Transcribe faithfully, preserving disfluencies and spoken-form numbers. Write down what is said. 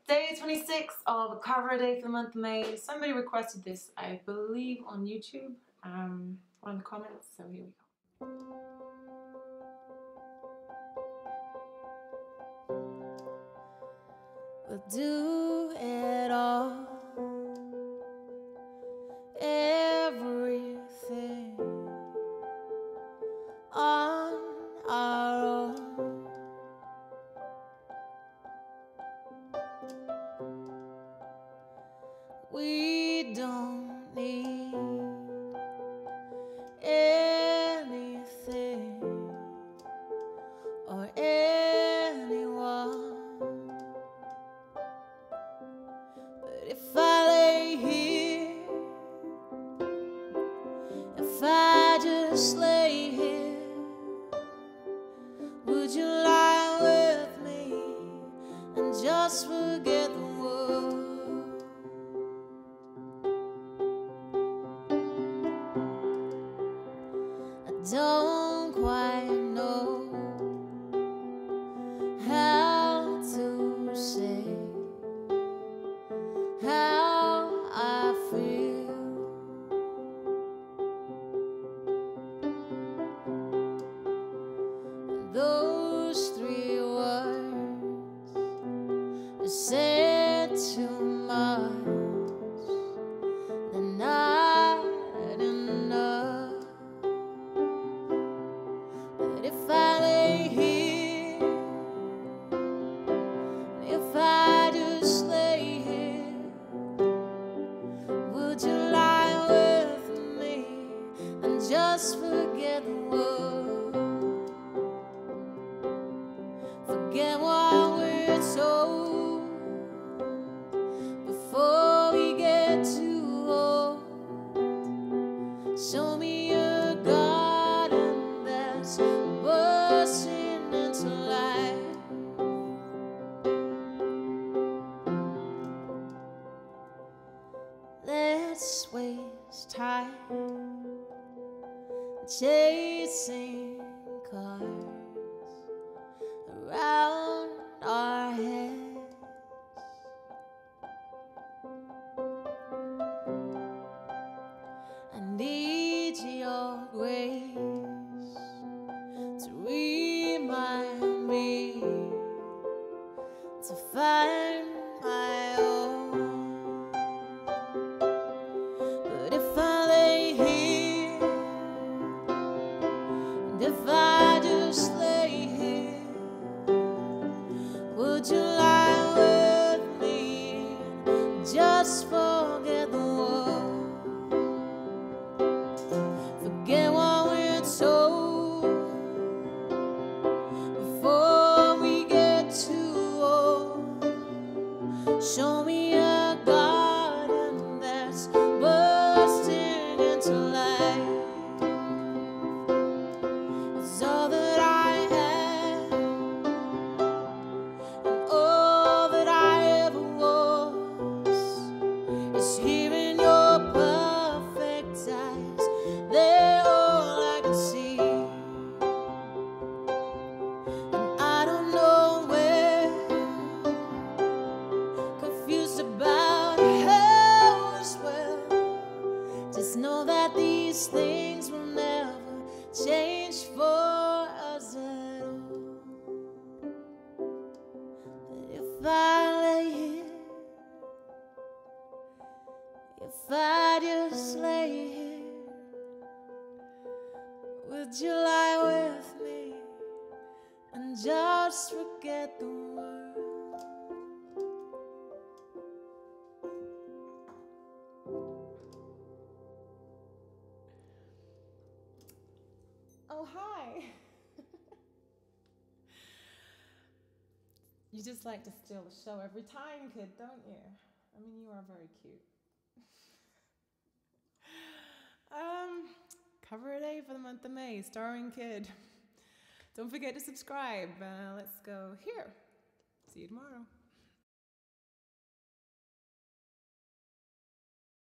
Day twenty-six of Cover Day for the month of May. Somebody requested this, I believe, on YouTube, um, or in the comments, so here we go. We'll do it all, everything on our own. We don't need anything or anyone. But if I lay here, if I just lay here, would you lie with me and just forget the world? I don't quite know how to say how I feel. Those three words are said too much, they're not enough. But if I lay here, if I just lay here, would you lie with me and just forget the world? Forget what we're told before we get too old. Show me a garden that's bursting into life. Let's waste time chasing cars around our heads. I need your grace to remind me to find my own. But if I lay here, and if I just lay here, would you lie with me and just forget the world? Forget what we're told before we get too old. Show me a garden that's bursting into life. It's all that I have and all that I ever was. It's here in your perfect eyes, they're all I can see. And I don't know where, confused about how as well. Just know that these things will never change for us at all. But if I lay here, if I just lay here, would you lie with me and just forget the world? Oh, hi! You just like to steal the show every time, kid, don't you? I mean, you are very cute. um, Cover Day for the month of May, starring Kid. Don't forget to subscribe. Uh, let's go here. See you tomorrow.